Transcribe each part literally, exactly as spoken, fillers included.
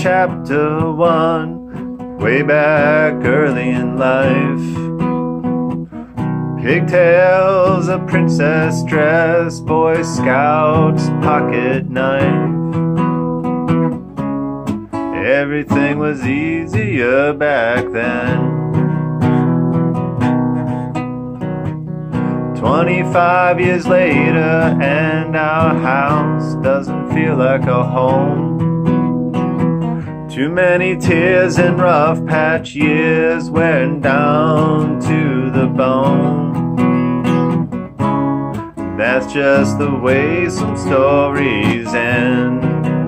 chapter one, way back early in life. Pigtails, a princess dress, Boy Scouts, pocket knife. Everything was easier back then. Twenty-five years later, and our house doesn't feel like a home. Too many tears and rough patch years, wearing down to the bone. That's just the way some stories end.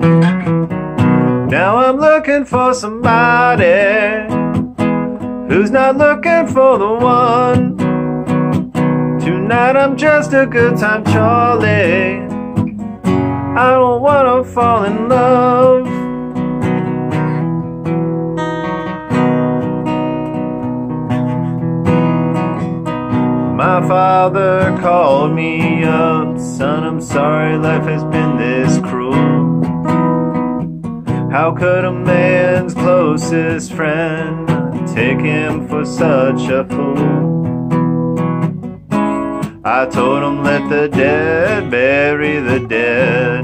Now I'm looking for somebody who's not looking for the one. Tonight I'm just a good time Charlie. I don't wanna fall in love. My father called me up, son, I'm sorry life has been this cruel. How could a man's closest friend take him for such a fool? I told him let the dead bury the dead.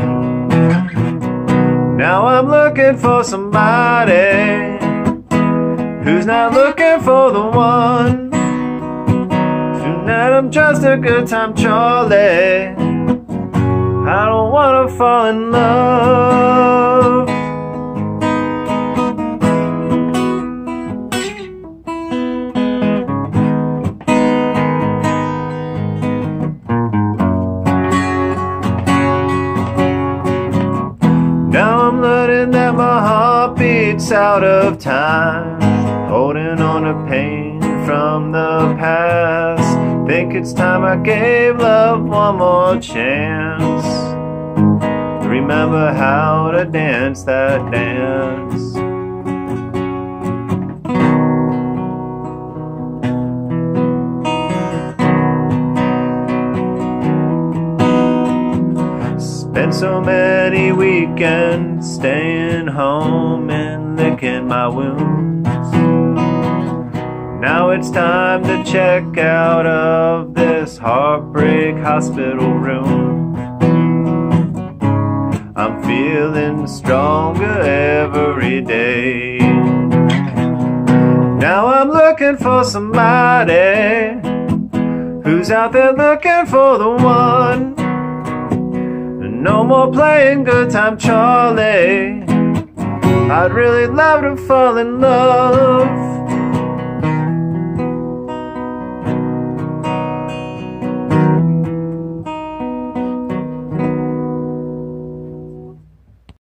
Now I'm looking for somebody who's not looking for the one. Tonight I'm just a good time Charlie. I don't wanna fall in love. Now I'm learning that my heart beats out of time, holding on to pain from the past. Think it's time I gave love one more chance. Remember how to dance that dance. Spent so many weekends staying home and licking my wounds. Now it's time to check out of this heartbreak hospital room. I'm feeling stronger every day. Now I'm looking for somebody who's out there looking for the one. No more playing good time Charlie. I'd really love to fall in love.